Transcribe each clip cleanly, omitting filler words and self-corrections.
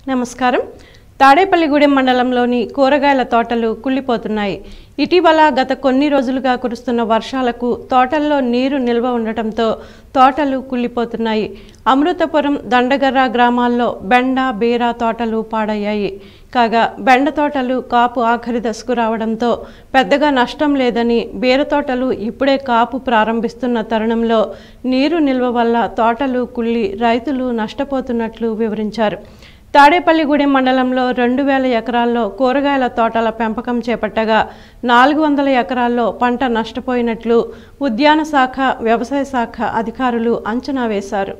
నమస్కారం. తాడేపల్లిగూడెం మండలంలోని కూరగాయల తోటలు కుళ్ళిపోతున్నాయి. ఇటీవల గత కొన్ని రోజులుగా కురుస్తున్న వర్షాలకు తోటల్లో నీరు నిల్వ ఉండటంతో తోటలు కుళ్ళిపోతున్నాయి. అమృతపురం, దండగర్ర గ్రామాల్లో బెండ, బీర తోటలు పాడయ్యాయి. కాగా బెండ తోటలు కాపు ఆఖరి దశకు రావడంతో పెద్దగా నష్టం లేదని, బీర తోటలు ఇప్పుడే కాపు ప్రారంభిస్తున్న తరుణంలో నీరు నిల్వ వల్ల తోటలు కుళ్ళి రైతులు నష్టపోతున్నట్లు వివరించారు. తాడేపల్లిగూడెం మండలంలో 2000 ఎకరాల్లో కూరగాయల తోటల పెంపకం చేపట్టగా 400 ఎకరాల్లో పంట నష్టపోయినట్లు ఉద్యాన శాఖ, వ్యవసాయ శాఖ అధికారులు అంచనా వేశారు.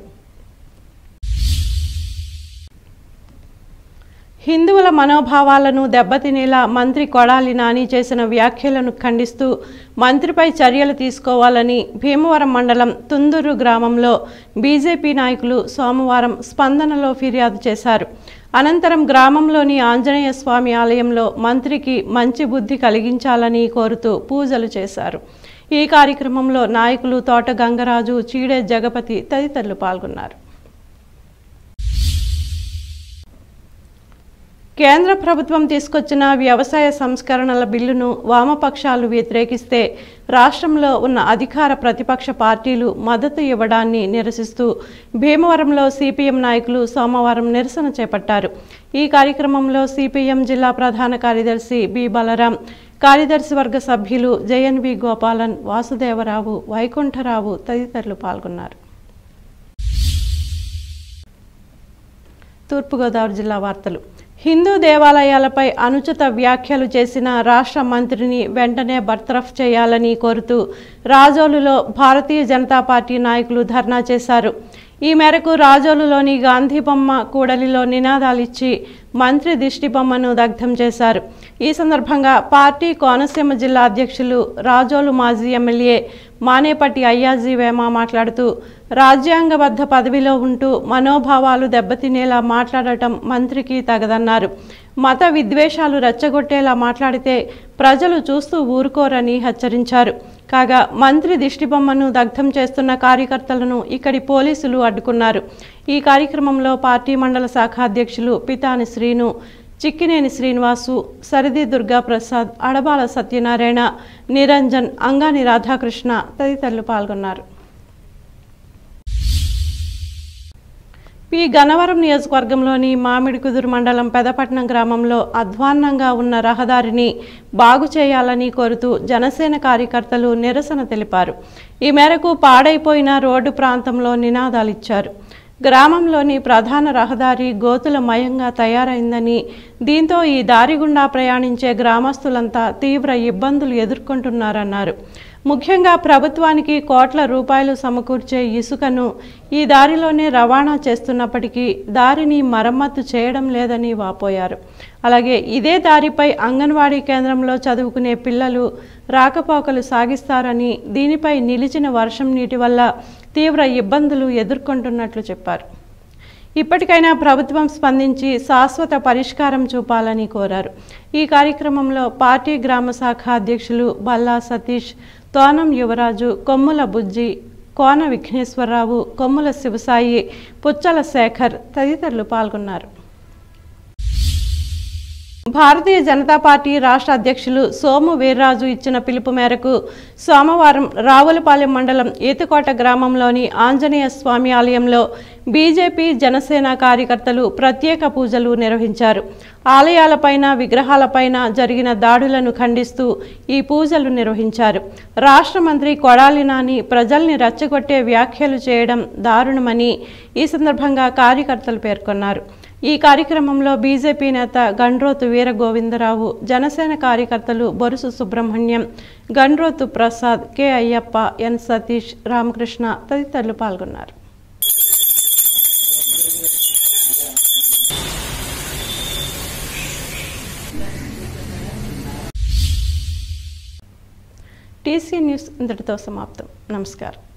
హిందువుల మనోభావాలను దెబ్బతినేలా మంత్రి కొడాలి నాని చేసిన వ్యాఖ్యలను ఖండిస్తూ మంత్రిపై చర్యలు తీసుకోవాలని భీమవరం మండలం తుందూరు గ్రామంలో బీజేపీ నాయకులు సోమవారం స్పందనలో ఫిర్యాదు చేశారు. అనంతరం గ్రామంలోని ఆంజనేయ స్వామి ఆలయంలో మంత్రికి మంచి బుద్ధి కలిగించాలని కోరుతూ పూజలు చేశారు. ఈ కార్యక్రమంలో నాయకులు తోట గంగరాజు, చీడే జగపతి తదితరులు పాల్గొన్నారు. కేంద్ర ప్రభుత్వం తీసుకొచ్చిన వ్యవసాయ సంస్కరణల బిల్లును వామపక్షాలు వ్యతిరేకిస్తే రాష్ట్రంలో ఉన్న అధికార ప్రతిపక్ష పార్టీలు మద్దతు ఇవ్వడాన్ని నిరసిస్తూ భీమవరంలో సిపిఎం నాయకులు సోమవారం నిరసన చేపట్టారు. ఈ కార్యక్రమంలో సిపిఎం జిల్లా ప్రధాన కార్యదర్శి బి బలరాం, కార్యదర్శి వర్గ సభ్యులు జయన్వి గోపాలన్, వాసుదేవరావు, వైకుంఠరావు తదితరులు పాల్గొన్నారు. తూర్పుగోదావరి జిల్లా వార్తలు. హిందూ దేవాలయాలపై అనుచిత వ్యాఖ్యలు చేసిన రాష్ట్ర మంత్రిని వెంటనే బర్తరఫ్ చేయాలని కోరుతూ రాజోలులో భారతీయ జనతా పార్టీ నాయకులు ధర్నా చేశారు. ఈ మేరకు రాజోలులోని గాంధీ బొమ్మ కూడలిలో నినాదాలిచ్చి మంత్రి దిష్టి బొమ్మను దగ్ధం చేశారు. ఈ సందర్భంగా పార్టీ కోనసీమ జిల్లా అధ్యక్షులు, రాజోలు మాజీ ఎమ్మెల్యే మానేపట్టి అయ్యాజీ వేమ మాట్లాడుతూ రాజ్యాంగబద్ధ పదవిలో ఉంటూ మనోభావాలు దెబ్బతినేలా మాట్లాడటం మంత్రికి తగదన్నారు. మత విద్వేషాలు రెచ్చగొట్టేలా మాట్లాడితే ప్రజలు చూస్తూ ఊరుకోరని హెచ్చరించారు. కాగా మంత్రి దిష్టిబొమ్మను దగ్ధం చేస్తున్న కార్యకర్తలను ఇక్కడి పోలీసులు అడ్డుకున్నారు. ఈ కార్యక్రమంలో పార్టీ మండల శాఖ అధ్యక్షులు పితాని శ్రీను, చిక్కినేని శ్రీనివాసు, సరిది దుర్గా ప్రసాద్, అడబాల సత్యనారాయణ, నిరంజన్, అంగాని రాధాకృష్ణ తదితరులు పాల్గొన్నారు. పి గన్నవరం నియోజకవర్గంలోని మామిడికుదురు మండలం పెదపట్నం గ్రామంలో అధ్వాన్నంగా ఉన్న రహదారిని బాగు చేయాలని కోరుతూ జనసేన కార్యకర్తలు నిరసన తెలిపారు. ఈ మేరకు పాడైపోయిన రోడ్డు ప్రాంతంలో నినాదాలిచ్చారు. గ్రామంలోని ప్రధాన రహదారి గోతులమయంగా తయారైందని, దీంతో ఈ దారి గుండా ప్రయాణించే గ్రామస్తులంతా తీవ్ర ఇబ్బందులు ఎదుర్కొంటున్నారన్నారు. ముఖ్యంగా ప్రభుత్వానికి కోట్ల రూపాయలు సమకూర్చే ఇసుకను ఈ దారిలోనే రవాణా చేస్తున్నప్పటికీ దారిని మరమ్మతు చేయడం లేదని వాపోయారు. అలాగే ఇదే దారిపై అంగన్వాడీ కేంద్రంలో చదువుకునే పిల్లలు రాకపోకలు సాగిస్తారని, దీనిపై నిలిచిన వర్షం నీటి వల్ల తీవ్ర ఇబ్బందులు ఎదుర్కొంటున్నట్లు చెప్పారు. ఇప్పటికైనా ప్రభుత్వం స్పందించి శాశ్వత పరిష్కారం చూపాలని కోరారు. ఈ కార్యక్రమంలో పార్టీ గ్రామ శాఖ అధ్యక్షులు బల్లా సతీష్, తోనం యువరాజు, కొమ్ముల బుజ్జి, కోన విఘ్నేశ్వరరావు, కొమ్ముల శివసాయి, పుచ్చల శేఖర్ తదితరులు పాల్గొన్నారు. భారతీయ జనతా పార్టీ రాష్ట్ర అధ్యక్షులు సోము వీర్రాజు ఇచ్చిన పిలుపు మేరకు సోమవారం రావులపాలెం మండలం ఈతకోట గ్రామంలోని ఆంజనేయ స్వామి ఆలయంలో బీజేపీ, జనసేన కార్యకర్తలు ప్రత్యేక పూజలు నిర్వహించారు. ఆలయాలపైన, విగ్రహాలపైన జరిగిన దాడులను ఖండిస్తూ ఈ పూజలు నిర్వహించారు. రాష్ట్ర మంత్రి కొడాలి నాని ప్రజల్ని రెచ్చగొట్టే వ్యాఖ్యలు చేయడం దారుణమని ఈ సందర్భంగా కార్యకర్తలు పేర్కొన్నారు. ఈ కార్యక్రమంలో బీజేపీ నేత గండ్రోతు వీరగోవిందరావు, జనసేన కార్యకర్తలు బొరుసు సుబ్రహ్మణ్యం, గండ్రోతు ప్రసాద్, కె అయ్యప్ప, ఎన్ సతీష్, రామకృష్ణ తదితరులు పాల్గొన్నారు. టీసీ న్యూస్ ఇంతటితో సమాప్తం. నమస్కారం.